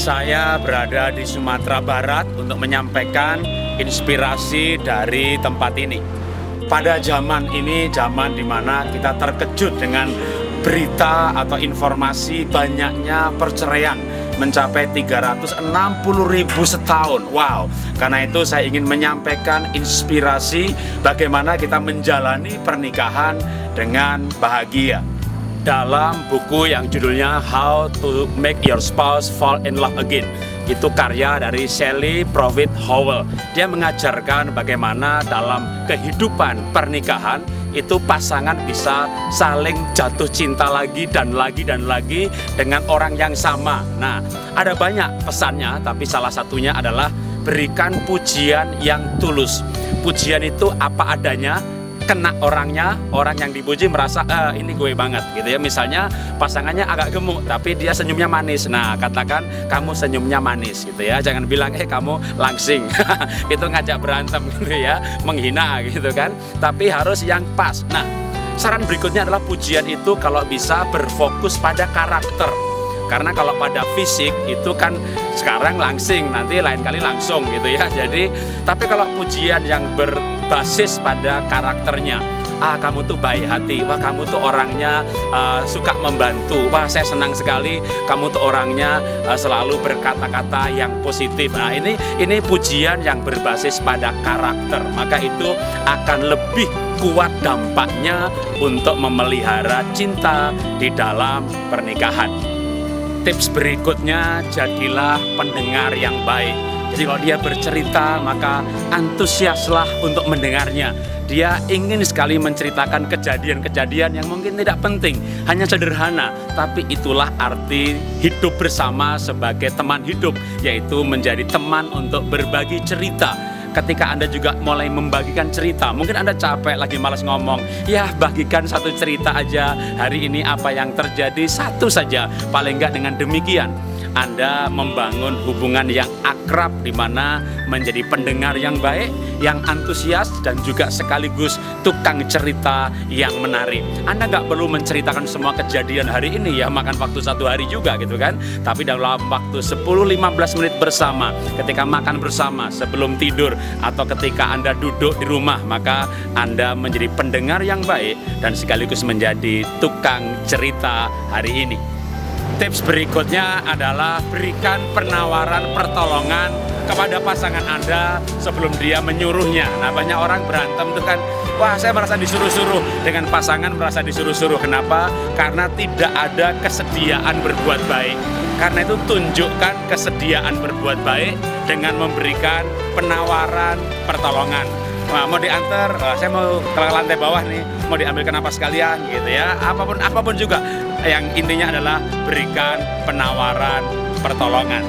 Saya berada di Sumatera Barat untuk menyampaikan inspirasi dari tempat ini. Pada zaman ini, zaman di mana kita terkejut dengan berita atau informasi banyaknya perceraian mencapai 360.000 setahun. Wow, karena itu saya ingin menyampaikan inspirasi bagaimana kita menjalani pernikahan dengan bahagia. Dalam buku yang judulnya How to Make Your Spouse Fall in Love Again, itu karya dari Shelley Provit Howell. Dia mengajarkan bagaimana dalam kehidupan pernikahan itu pasangan bisa saling jatuh cinta lagi dan lagi dengan orang yang sama. Nah, ada banyak pesannya, tapi salah satunya adalah berikan pujian yang tulus. Pujian itu apa adanya, kena orangnya, orang yang dipuji merasa ini gue banget gitu ya. Misalnya pasangannya agak gemuk tapi dia senyumnya manis. Nah, katakan kamu senyumnya manis gitu ya. Jangan bilang kamu langsing. Itu ngajak berantem gitu ya, menghina gitu kan. Tapi harus yang pas. Nah, saran berikutnya adalah pujian itu kalau bisa berfokus pada karakter. Karena kalau pada fisik itu kan sekarang langsing, nanti lain kali langsung gitu ya. Jadi, tapi kalau pujian yang berbasis pada karakternya, kamu tuh baik hati, wah kamu tuh orangnya suka membantu, wah saya senang sekali, kamu tuh orangnya selalu berkata-kata yang positif. Nah, ini pujian yang berbasis pada karakter, maka itu akan lebih kuat dampaknya untuk memelihara cinta di dalam pernikahan. Tips berikutnya, jadilah pendengar yang baik. Jadi kalau dia bercerita, maka antusiaslah untuk mendengarnya. Dia ingin sekali menceritakan kejadian-kejadian yang mungkin tidak penting, hanya sederhana. Tapi itulah arti hidup bersama sebagai teman hidup, yaitu menjadi teman untuk berbagi cerita. Ketika Anda juga mulai membagikan cerita, mungkin Anda capek lagi malas ngomong, ya bagikan satu cerita aja, hari ini apa yang terjadi, satu saja. Paling enggak dengan demikian Anda membangun hubungan yang akrab, di mana menjadi pendengar yang baik, yang antusias, dan juga sekaligus tukang cerita yang menarik. Anda nggak perlu menceritakan semua kejadian hari ini ya, makan waktu satu hari juga gitu kan. Tapi dalam waktu 10-15 menit bersama, ketika makan bersama, sebelum tidur, atau ketika Anda duduk di rumah, maka Anda menjadi pendengar yang baik dan sekaligus menjadi tukang cerita hari ini. Tips berikutnya adalah berikan penawaran pertolongan kepada pasangan Anda sebelum dia menyuruhnya. Nah, banyak orang berantem tuh kan, wah saya merasa disuruh-suruh, dengan pasangan merasa disuruh-suruh. Kenapa? Karena tidak ada kesediaan berbuat baik. Karena itu tunjukkan kesediaan berbuat baik dengan memberikan penawaran pertolongan. Nah, mau diantar, saya mau ke lantai bawah nih, mau diambilkan apa sekalian gitu ya, apapun juga. Yang intinya adalah berikan penawaran pertolongan.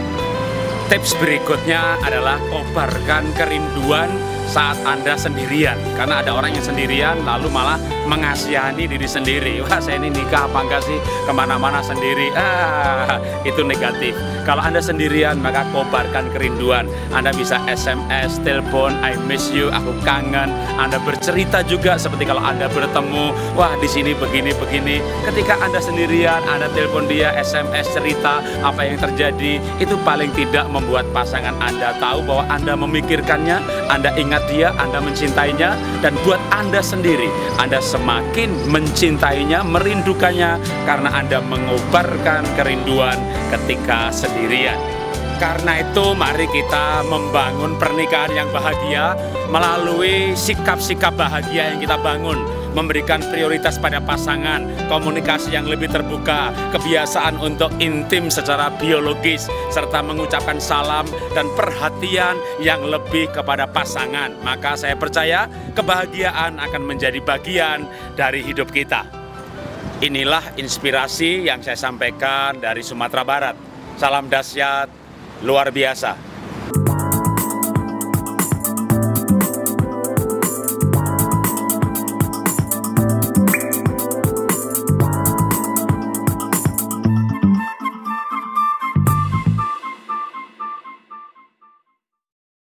Tips berikutnya adalah kobarkan kerinduan saat Anda sendirian. Karena ada orang yang sendirian lalu malah mengasihani diri sendiri. Wah, saya ini nikah apa enggak sih, kemana-mana sendiri. Itu negatif. Kalau Anda sendirian, maka kobarkan kerinduan. Anda bisa SMS, telepon, I miss you, aku kangen. Anda bercerita juga seperti kalau Anda bertemu, wah di sini begini-begini. Ketika Anda sendirian, Anda telepon dia, SMS, cerita apa yang terjadi. Itu paling tidak membuat pasangan Anda tahu bahwa Anda memikirkannya, Anda ingat dia, Anda mencintainya, dan buat Anda sendiri, Anda semakin mencintainya, merindukannya, karena Anda mengobarkan kerinduan ketika sendirian. Karena itu mari kita membangun pernikahan yang bahagia melalui sikap-sikap bahagia yang kita bangun. Memberikan prioritas pada pasangan, komunikasi yang lebih terbuka, kebiasaan untuk intim secara biologis, serta mengucapkan salam dan perhatian yang lebih kepada pasangan. Maka saya percaya kebahagiaan akan menjadi bagian dari hidup kita. Inilah inspirasi yang saya sampaikan dari Sumatera Barat. Salam dahsyat luar biasa.